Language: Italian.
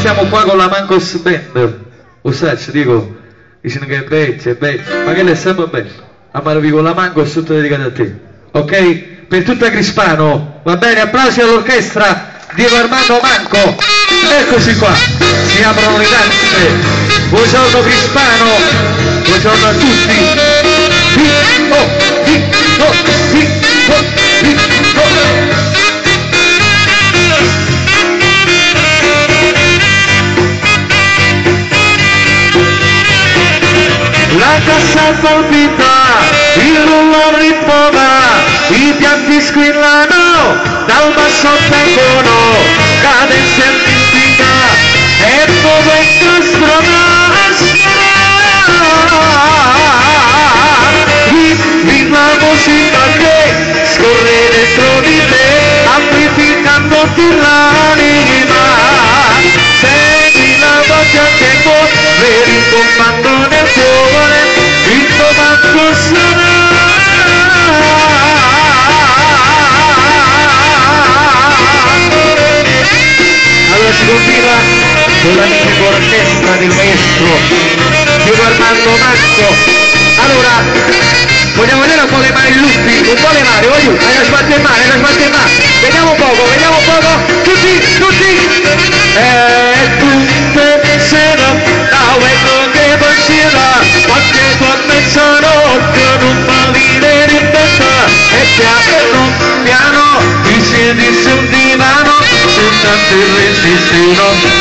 stiamo qua con la Mancos Band, lo sai, dico, dicono che è bello, ma che è sempre bello, amarvi con la Mancos tutto dedicato a te, ok? Per tutta Crispano, va bene, applausi all'orchestra Diego Armando Manco, eccoci qua, si aprono le danze, buongiorno Crispano, buongiorno a tutti, La cassa palpita, il rullo rimpova, i piatti squillano, dal basso tengono, cadenza antica, e dove incastrona la musica che scorre dentro di te, amplificandoti l'anima, segui la voce che può, vedi il comando nel cuore, il comando sarà. Allora si continua con la mitica orchestra del maestro Diego Armando Manco. Allora vogliamo vedere un po' le mani Luppi, un po' le mani, voglio, hai da sbattere in mano, vediamo un poco, tutti, e tutte sera, da quello che pensiera, qualche tua mezzanotte non fa venire in testa, e piano, ti siedi sul divano, su tante resistiano,